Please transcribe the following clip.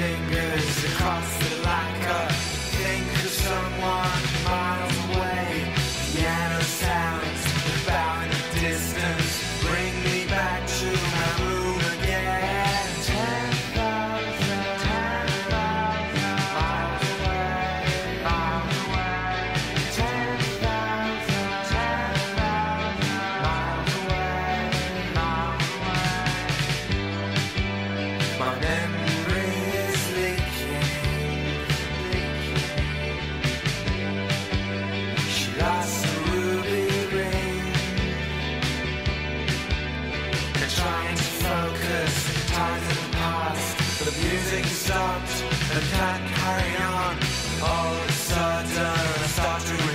fingers across the lacquer. Think of someone miles away. Piano sounds about in the distance. Bring me back to my room again. 10,000 miles away, miles away. 10,000 miles away, miles away. My memory is leaking. She lost a ruby ring. They're trying to focus, times in the past, but the music stopped and can't carry on. All of a sudden I start to